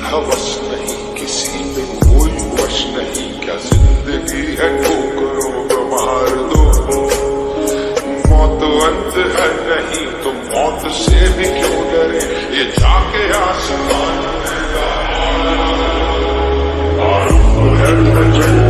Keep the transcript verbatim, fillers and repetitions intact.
हवस नहीं, किसी पे कोई वश नहीं, क्या जिंदगी है ठोकरों को मार दो। मौत अंत है नहीं तो मौत से भी क्यों डरे, ये जाके आसमान में आरुफ है